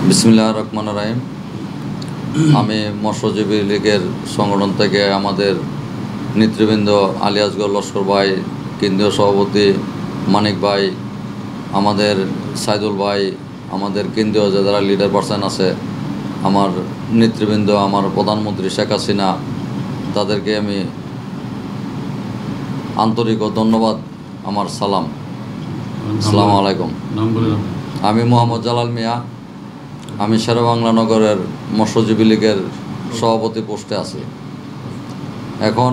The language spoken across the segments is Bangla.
বিসমিল্লাহির রহমানির রহিম। আমি মৎস্যজীবী লীগের সংগঠন থেকে আমাদের নেতৃবৃন্দ আলী আসগর লস্কর ভাই, কেন্দ্রীয় সভাপতি মানিক ভাই, আমাদের সাইদুল ভাই, আমাদের কেন্দ্রীয় যারা লিডার পার্সন আছে, আমার নেতৃবৃন্দ, আমার প্রধানমন্ত্রী শেখ হাসিনা, তাদেরকে আমি আন্তরিক ও ধন্যবাদ, আমার সালাম। আসসালামু আলাইকুম। আমি মোহাম্মদ জালাল মিয়া। আমি শেরেবাংলা নগরের মৎস্যজীবী লীগের সভাপতি পোস্টে আছি। এখন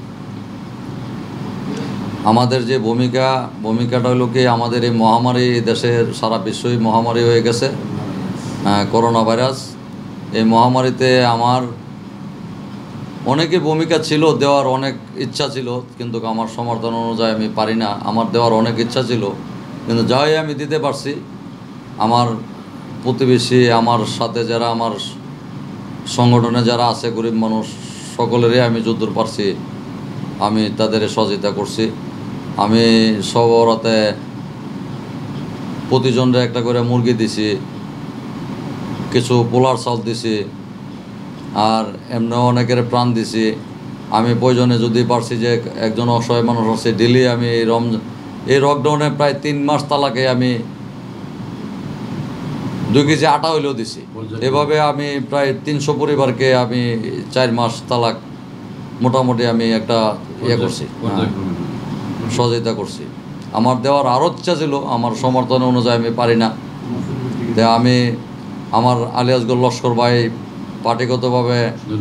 আমাদের যে ভূমিকাটা হলো কি, আমাদের এই মহামারী দেশের সারা বিশ্বই মহামারী হয়ে গেছে, করোনা ভাইরাস। এই মহামারীতে আমার অনেকের ভূমিকা ছিল, দেওয়ার অনেক ইচ্ছা ছিল, কিন্তু আমার সমর্থন অনুযায়ী আমি পারি না। আমার দেওয়ার অনেক ইচ্ছা ছিল, কিন্তু যাই আমি দিতে পারছি। আমার প্রতিবেশী, আমার সাথে যারা আমার সংগঠনে যারা আছে, গরিব মানুষ, সকলেরই আমি যদ্দূর পারছি আমি তাদের সহযোগিতা করছি। আমি সবরাতে প্রতিজনরে একটা করে মুরগি দিছি, কিছু পোলার চাল দিছি, আর এমনি অনেকের প্রাণ দিছি। আমি প্রয়োজনে যদি পারছি যে একজন অসহায় মানুষ আছে, ডেলি আমি এই লকডাউনে প্রায় 3 মাস তালাকে আমি 2 কেজি আটা হইলেও দিছি। এভাবে আমি প্রায় 300 পরিবারকে আমি 4 মাস তালাক মোটামুটি আমি একটা করছি, সহযোগিতা করছি। আমার দেওয়ার আরও ইচ্ছা ছিল, আমার সমর্থন অনুযায়ী আমি পারি না। তো আমি আমার আলী আসগর লস্কর ভাই পার্টিগতভাবে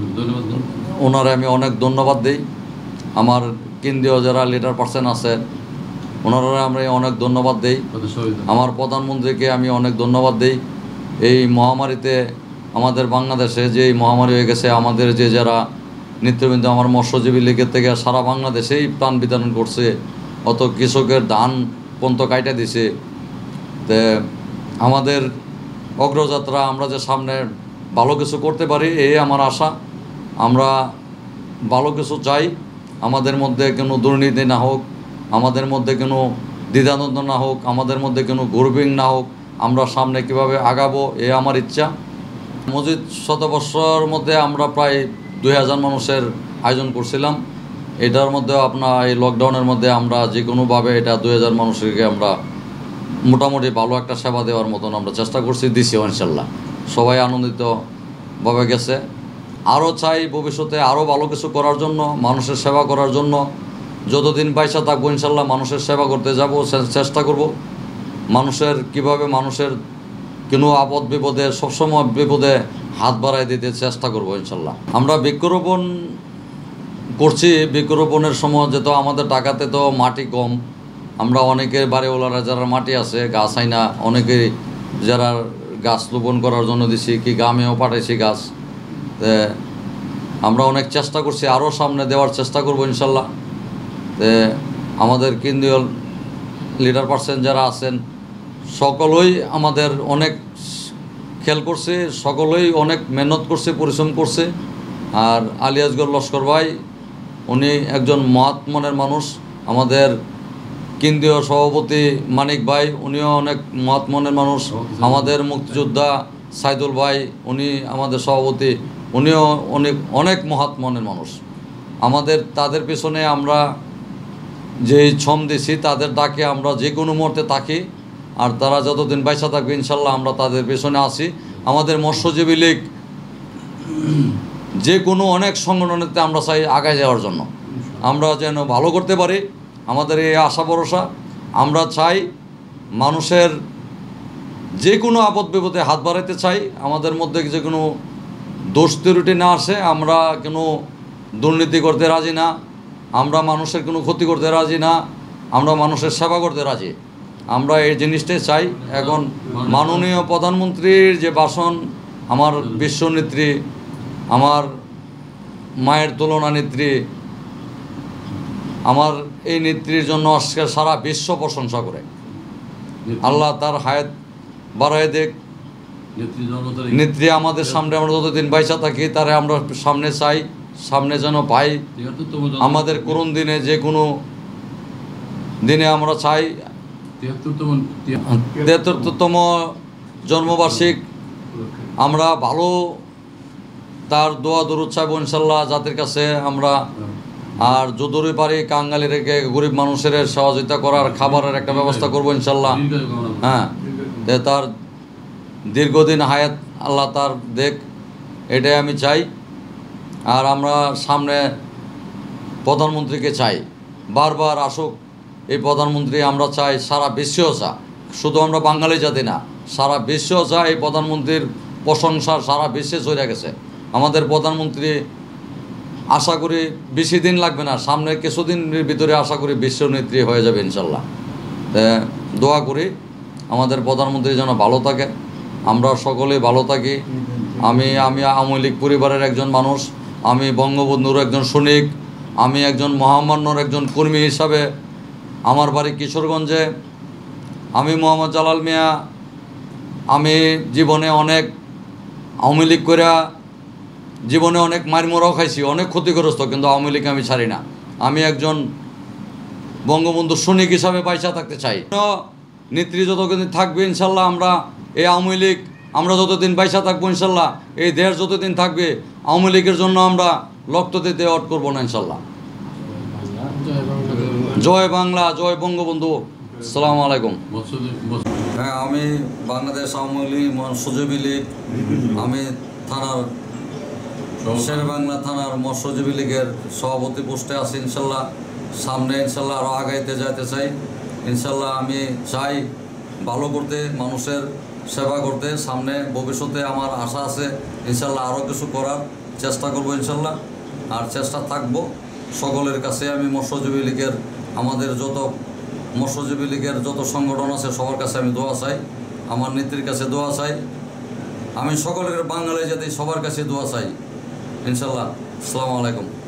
ওনারে আমি অনেক ধন্যবাদ দিই। আমার কেন্দ্রীয় যারা লিডার পার্সন আছেন ওনারা আমি অনেক ধন্যবাদ দিই। আমার প্রধানমন্ত্রীকে আমি অনেক ধন্যবাদ দিই। এই মহামারীতে আমাদের বাংলাদেশে যে এই মহামারী হয়ে গেছে, আমাদের যে যারা নেতৃবৃন্দ আমার মৎস্যজীবী লীগের থেকে সারা বাংলাদেশেই প্রাণ বিতরণ করছে, অত কৃষকের ধান পর্যন্ত কাইটা দিছে। তো আমাদের অগ্রযাত্রা, আমরা যে সামনে ভালো কিছু করতে পারি, এই আমার আশা। আমরা ভালো কিছু চাই, আমাদের মধ্যে কোনো দুর্নীতি না হোক, আমাদের মধ্যে কোনো দ্বিধাদ্বন্দ্ব না হোক, আমাদের মধ্যে কোনো গ্রুপিং না হোক। আমরা সামনে কিভাবে আগাবো, এ আমার ইচ্ছা। মসজিদ শতবর্ষর মধ্যে আমরা প্রায় 2000 মানুষের আয়োজন করছিলাম। এটার মধ্যে আপনার এই লকডাউনের মধ্যে আমরা যে কোনোভাবে এটা 2000 মানুষকে আমরা মোটামুটি ভালো একটা সেবা দেওয়ার মতন আমরা চেষ্টা করছি, দিছি ইনশাল্লাহ। সবাই আনন্দিতভাবে গেছে। আরও চাই ভবিষ্যতে আরও ভালো কিছু করার জন্য, মানুষের সেবা করার জন্য। যতদিন পয়সা থাকবো ইনশাল্লাহ মানুষের সেবা করতে যাব, চেষ্টা করব। মানুষের কিভাবে মানুষের কোনো আপদ বিপদে, সবসময় বিপদে হাত বাড়ায় দিতে চেষ্টা করব ইনশাল্লাহ। আমরা বৃক্ষরোপণ করছি। বৃক্ষরোপণের সময় যেহেতু আমাদের ঢাকাতে তো মাটি কম, আমরা অনেকের বাড়িওয়ালারা যারা মাটি আছে, গাছ আইনা অনেকেই যারা গাছ রোপণ করার জন্য দিছি, কি গ্রামেও পাঠাইছি গাছ। তো আমরা অনেক চেষ্টা করছি, আরও সামনে দেওয়ার চেষ্টা করব ইনশাল্লাহ। তো আমাদের কেন্দ্রীয় লিডার পার্সন যারা আছেন সকলেই আমাদের অনেক খেয়াল করছে, সকলেই অনেক মেহনত করছে, পরিশ্রম করছে। আর আলী আসগর লস্কর ভাই উনি একজন মহৎ মনের মানুষ। আমাদের কেন্দ্রীয় সভাপতি মানিক ভাই উনিও অনেক মহৎ মনের মানুষ। আমাদের মুক্তিযোদ্ধা সাইদুল ভাই, উনি আমাদের সভাপতি, উনিও অনেক মহৎ মনের মানুষ। তাদের পেছনে আমরা যেই ছম দিছি, তাদের ডাকে আমরা যে কোনো মুহূর্তে থাকি। আর তারা যতদিন বাইসা থাকবে ইনশাল্লাহ আমরা তাদের পেছনে আছি। আমাদের মৎস্যজীবী লীগ যে কোনো অনেক সংগঠনেতে আমরা চাই আগায় যাওয়ার জন্য, আমরা যেন ভালো করতে পারি। আমাদের এই আশা ভরসা। আমরা চাই মানুষের যে কোনো আপদ বিপদে হাত বাড়াইতে চাই। আমাদের মধ্যে যে কোনো দোষ ত্রুটি না আসে, আমরা কোনো দুর্নীতি করতে রাজি না, আমরা মানুষের কোনো ক্ষতি করতে রাজি না, আমরা মানুষের সেবা করতে রাজি। আমরা এই জিনিসটাই চাই। এখন মাননীয় প্রধানমন্ত্রীর যে ভাষণ, আমার বিশ্বনেত্রী, আমার মায়ের তুলনা নেত্রী, আমার এই নেত্রীর জন্য আজকে সারা বিশ্ব প্রশংসা করে। আল্লাহ তার হায়াত বাড়ায় দেখ। নেত্রী আমাদের সামনে, আমরা যতদিন বাইসা থাকি তারে আমরা সামনে চাই, সামনে যেন পাই। আমাদের করুণ দিনে, যে কোনো দিনে আমরা চাই 73তম জন্মবার্ষিক আমরা ভালো তার দোয়া দরুদ চাইব ইনশাল্লাহ জাতির কাছে আমরা। আর যতদূরই পারি কাঙ্গালি রেখে গরিব মানুষের সহযোগিতা করার খাবারের একটা ব্যবস্থা করবো ইনশাল্লাহ। হ্যাঁ, তার দীর্ঘদিন হায়াত আল্লাহ তার দেখ, এটাই আমি চাই। আর আমরা সামনে প্রধানমন্ত্রীকে চাই, বারবার আসুক এই প্রধানমন্ত্রী। আমরা চাই সারা বিশ্বেও চা, শুধু আমরা বাঙালি জাতি না, সারা বিশ্বেও চা এই প্রধানমন্ত্রীর প্রশংসা সারা বিশ্বে চলে গেছে। আমাদের প্রধানমন্ত্রী আশা করি বেশি দিন লাগবে না, সামনে কিছুদিনের ভিতরে আশা করি বিশ্ব নেত্রী হয়ে যাবে ইনশাল্লাহ। দোয়া করি আমাদের প্রধানমন্ত্রী যেন ভালো থাকে, আমরা সকলেই ভালো থাকি। আমি আওয়ামী লীগ পরিবারের একজন মানুষ, আমি বঙ্গবন্ধুর একজন সৈনিক, আমি একজন মহামান্যর একজন কর্মী হিসাবে আমার বাড়ি কিশোরগঞ্জে। আমি মোহাম্মদ জালাল মিয়া, আমি জীবনে অনেক আওয়ামী লীগ করে জীবনে অনেক মারমরাও খাইছি, অনেক ক্ষতিগ্রস্ত, কিন্তু আওয়ামী লীগ আমি ছাড়ি না। আমি একজন বঙ্গবন্ধুর সৈনিক হিসাবে পয়সা থাকতে চাই। নেত্রী যতদিন থাকবে ইনশাল্লাহ, আমরা এই আওয়ামী লীগ আমরা যতদিন পয়সা থাকবো ইনশাল্লাহ, এই দেশ যতদিন থাকবে আওয়ামী লীগের জন্য আমরা রক্ত দিতে অট করবো না ইনশাল্লাহ। জয় বাংলা, জয় বঙ্গবন্ধু। আসসালামু আলাইকুম। হ্যাঁ, আমি বাংলাদেশ আওয়ামী লীগ মৎস্যজীবী লীগ, আমি থানার শেরেবাংলা থানার মৎস্যজীবী লীগের সভাপতি পোস্টে আছি ইনশাল্লাহ। সামনে ইনশাল্লাহ আরও আগাইতে যাইতে চাই ইনশাল্লাহ। আমি চাই ভালো করতে, মানুষের সেবা করতে। সামনে ভবিষ্যতে আমার আশা আছে ইনশাল্লাহ আরও কিছু করার চেষ্টা করব ইনশাল্লাহ, আর চেষ্টা থাকবো সকলের কাছে। আমি মৎস্যজীবী লীগের আমাদের যত মৎস্যজীবী লীগের যত সংগঠন আছে সবার কাছে আমি দোয়া চাই, আমার নেত্রীর কাছে দোয়া চাই, আমি সকলের বাঙালি জাতি সবার কাছে দোয়া চাই ইনশাল্লাহ। আসসালামু আলাইকুম।